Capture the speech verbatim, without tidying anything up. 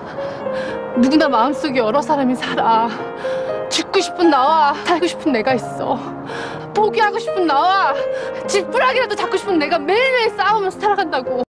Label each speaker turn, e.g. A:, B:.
A: 누구나 마음속에 여러 사람이 살아. 죽고 싶은 나와 살고 싶은 내가 있어. 포기하고 싶은 나와 지푸라기라도 잡고 싶은 내가 매일매일 싸우면서 살아간다고.